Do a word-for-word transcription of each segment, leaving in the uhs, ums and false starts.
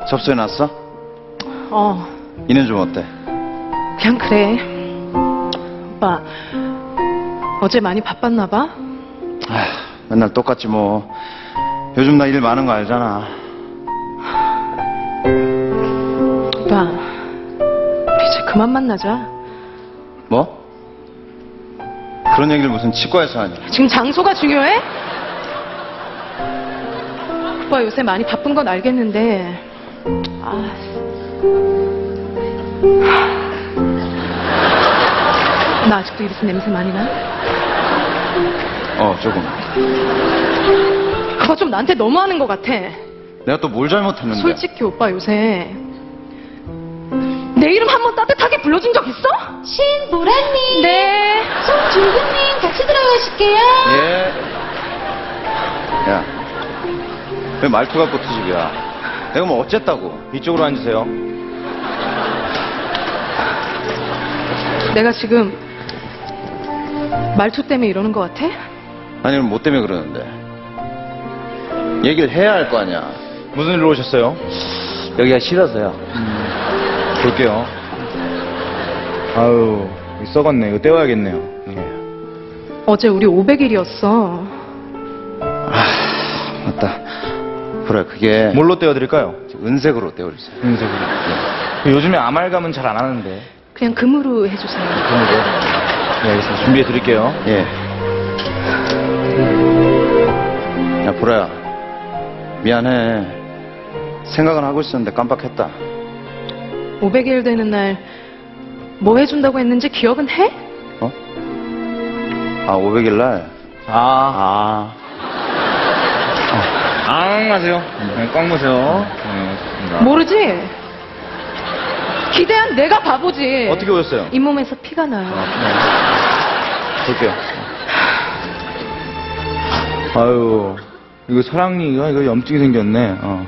접수해놨어? 어. 이는 좀 어때? 그냥 그래. 오빠, 어제 많이 바빴나 봐? 아휴, 맨날 똑같지 뭐. 요즘 나 일 많은 거 알잖아. 오빠, 이제 그만 만나자. 뭐? 그런 얘기를 무슨 치과에서 하냐? 지금 장소가 중요해? 오빠 요새 많이 바쁜 건 알겠는데, 아, 나 아직도 이래서 냄새 많이 나? 어, 조금. 그거 좀 나한테 너무하는 것 같아. 내가 또 뭘 잘못했는데? 솔직히 오빠 요새 내 이름 한번 따뜻하게 불러준 적 있어? 신보라님, 네. 송중근님 같이 들어가실게요. 예. 야, 왜 말투 갖고 트집이야? 내가 뭐 어쨌다고? 이쪽으로 앉으세요. 내가 지금 말투 때문에 이러는 것 같아? 아니, 그럼 뭐 때문에 그러는데? 얘기를 해야 할 거 아니야. 무슨 일로 오셨어요? 여기가 싫어서요. 볼게요. 아유, 이거 썩었네. 이거 떼워야겠네요. 예. 어제 우리 오백 일이었어. 아, 맞다. 그래, 그게 뭘로 떼어드릴까요? 은색으로 떼어주세요. 은색으로. 예. 요즘에 아말감은 잘 안 하는데. 그냥 금으로 해주세요. 그런 거. 네, 알겠습니다. 준비해 드릴게요. 예. 야, 보라야. 미안해. 생각은 하고 있었는데 깜빡했다. 오백 일 되는 날 뭐 해준다고 했는지 기억은 해? 어? 아, 오백 일 날? 아, 아. 앙 하세요. 네, 꽉 무세요. 네, 좋습니다. 모르지? 기대한 내가 바보지. 어떻게 오셨어요? 잇몸에서 피가 나요. 네. 볼게요. 아유, 이거 사랑니가 이거 염증이 생겼네. 어.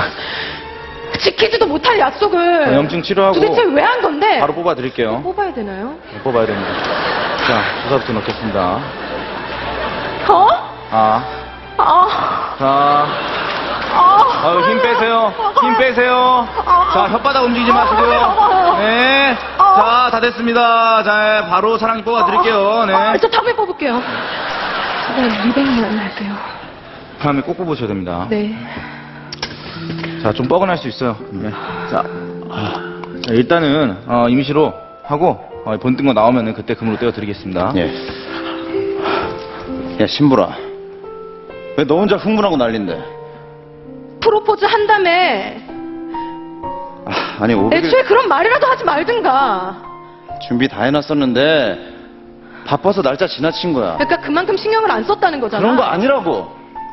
지키지도 못할 약속을. 아, 염증 치료하고 도대체 왜 한 건데? 바로 뽑아 드릴게요. 뽑아야 되나요? 네, 뽑아야 됩니다. 자, 주사부터 넣겠습니다. 어? 아, 아, 자, 아. 아유, 힘 빼세요. 힘 빼세요. 자, 혓바닥 움직이지 마시고요. 네. 자, 다 됐습니다. 자, 바로 사랑니 뽑아 드릴게요. 네. 아, 저 다음에 뽑을게요. 네, 리뱅만 할게요. 다음에 꼭 뽑으셔야 됩니다. 네. 자, 좀 뻐근할 수 있어요. 네. 자, 아, 자, 일단은 어, 임시로 하고 어, 본 뜬 거 나오면은 그때 금으로 떼어 드리겠습니다. 예. 야, 신부라. 왜 너 혼자 흥분하고 난린데? 프로포즈 한다며. 아, 아니, 오백 일 애초에 그런 말이라도 하지 말든가. 준비 다 해놨었는데 바빠서 날짜 지나친 거야. 그러니까 그만큼 신경을 안 썼다는 거잖아. 그런 거 아니라고.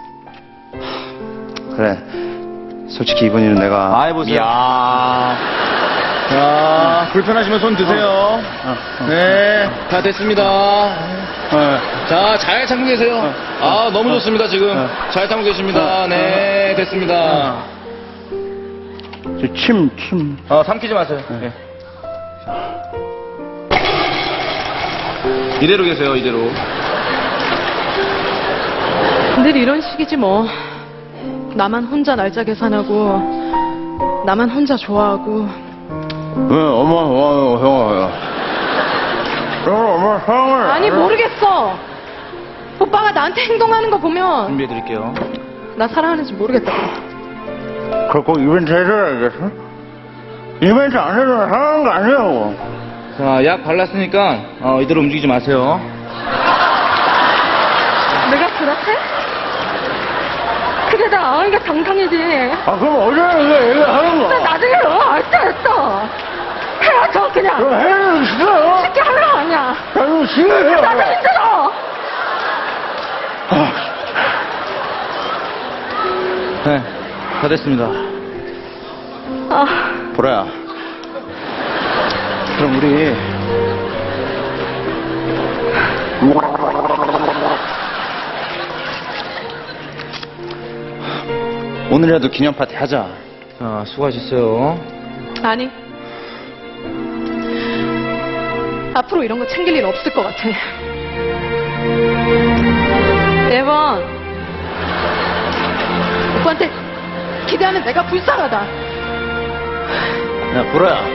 그래. 솔직히 이번 일은 내가. 아, 해보세요. 이야. 자, 불편하시면 손 드세요. 어, 어. 네, 다 됐습니다. 어. 자, 잘 참고 계세요. 아, 너무 좋습니다, 지금. 어. 잘 참고 계십니다. 네, 됐습니다. 저 침, 침. 어, 삼키지 마세요. 네. 이대로 계세요, 이대로. 늘 이런 식이지 뭐. 나만 혼자 날짜 계산하고 나만 혼자 좋아하고. 왜, 어머, 어머, 형아, 형아, 어머, 형을. 아니 모르겠어. 오빠가 나한테 행동하는 거 보면 준비해 드릴게요. 나 사랑하는지 모르겠다. 그거 이벤트 해줘야겠어? 이벤트 안 해주면 사는 거 아니라고. 자, 약 발랐으니까 어, 이대로 움직이지 마세요. 내가 그렇대? 그래 나 아이가 당당이지. 아, 그럼 어제는 왜 얘기하는 나 거야? 나중에 알았어 알았어. 해야죠 그냥. 그럼 해는 싫어요? 쉽게 하는 거 아니야. 야, 이거 싫어요. 나도 힘들어. 네, 다 됐습니다. 아, 보라야. 그럼 우리 오늘이라도 기념 파티 하자. 자, 수고하셨어요. 아니. 앞으로 이런 거 챙길 일 없을 것 같아. 대번 오빠한테 기대하는 내가 불쌍하다. 야, 보라야.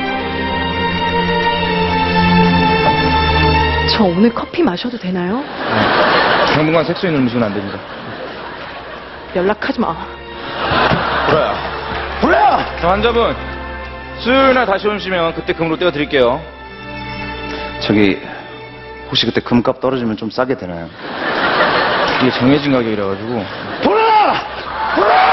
저 오늘 커피 마셔도 되나요? 당분간 색소인 음식은 안 됩니다. 연락하지 마. 보라야. 보라야! 자, 환자분, 수요일 날 다시 오시면 그때 금으로 떼어드릴게요. 저기, 혹시 그때 금값 떨어지면 좀 싸게 되나요? 이게 정해진 가격이라가지고. 보라야! 보라야!